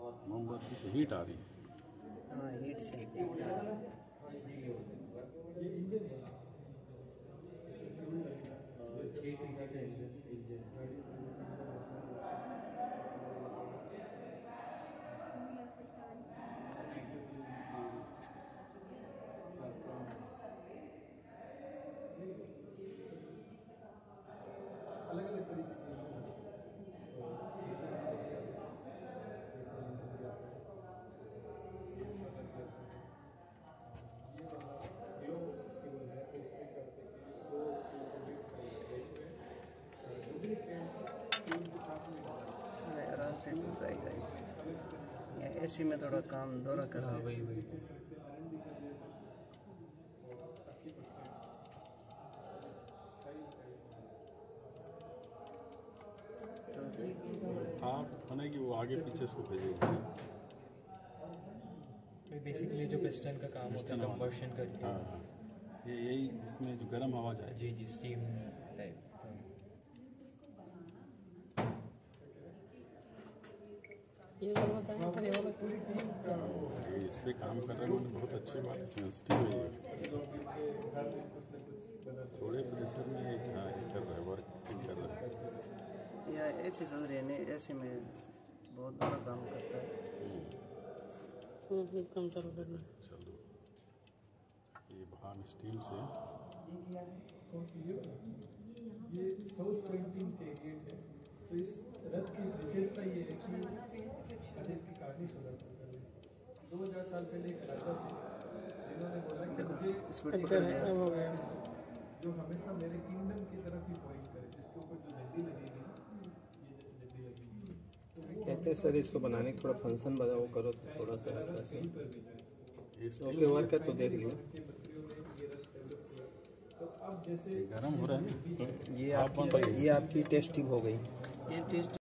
मोमबत्ती से हीट आ रही है। हाँ, हीट से अलग-अलग तरीके के आराम से चल जाएगा। ये एसी में थोड़ा काम दौरा कर रहा है। वही आप होने कि वो आगे पीछे उसको भेजेगी। बेसिकली जो पिस्टन का काम होता है कंबर्शन करके। हाँ, ये यही इसमें जो गर्म हवा जाए। जी जी, स्टीम टाइप। ये इस पे काम कर रहे हैं, बहुत अच्छी बात है, सेंसिटिव है ये। थोड़े प्रेशर में ये कर रहा है, वर्क कर रहा है। या ऐसे चल रही है नहीं, ऐसे में बहुत बड़ा काम करता है। कम चालू करना। चलो, ये भाप स्टीम से ये साउथ पॉइंटिंग चेरियट है। तो इस रथ की विशेषता ये है कि अच्छा इसकी कहानी सुना 2000 साल पहले एक राजा थे जिन्होंने बोला कि मुझे जो हमेशा मेरे किंगडम की तरफ ही पॉइंट करे, जिसके ऊपर जो झंडी लगेगी ना, ये जैसे झंडी लगेगी। कहते हैं सर इसको बनाने का थोड़ा फंक्शन बताओ करो थोड़ा सा हल्का सा। ओके वर्क है तो देख लियो। तो अब जैसे गर्म हो रहा है। ये आपकी टेस्टिंग हो गई। ये टेस्ट